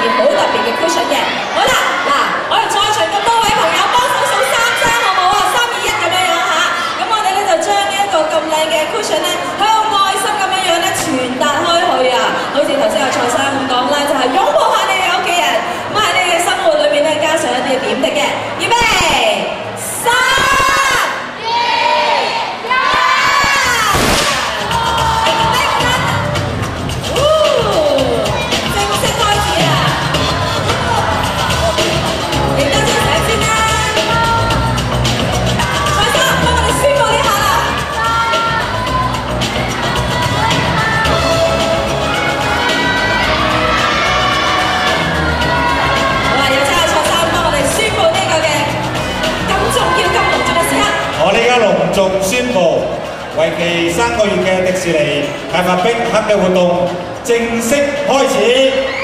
好特別嘅 cushion 嘅。好啦，嗱，我哋在場咁多位朋友幫手數3聲好唔好啊？3、2、1咁樣樣嚇。咁我哋咧就將呢一個咁靚嘅 cushion 咧，向愛心咁樣樣咧傳達開去啊！好似頭先阿蔡生咁講啦，就係擁抱下你嘅屋企人，咁喺你嘅生活裏面咧加上一啲點滴嘅。預備，3、2、1，正式開始啦！記得出聲先啦，蔡生幫我哋宣佈呢下啦！好啦，有請阿蔡生幫我哋宣佈呢個嘅咁重要、咁隆重嘅時刻。 我呢家隆重宣布，為期3個月嘅迪士尼派發冰盒嘅活動正式開始。